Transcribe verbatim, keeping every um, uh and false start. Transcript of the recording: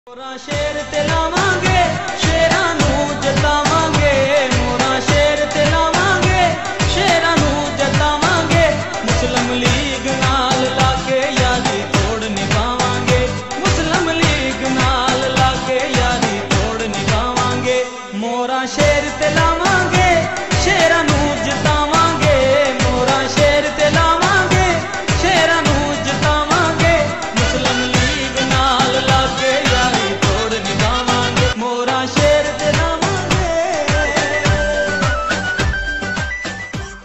मोरा शेर ते लावांगे शेरां नूं जतावांगे, मोरा शेर ते लावांगे शेरां नूं जतावांगे। मुस्लिम लीग नाल लाके यारी तोड़ निभावांगे, मुस्लिम लीग नाल लाके यारी तोड़ निभावांगे। मोरा शेर ते लावांगे शेरां नूं जतावांगे, मोरा शेर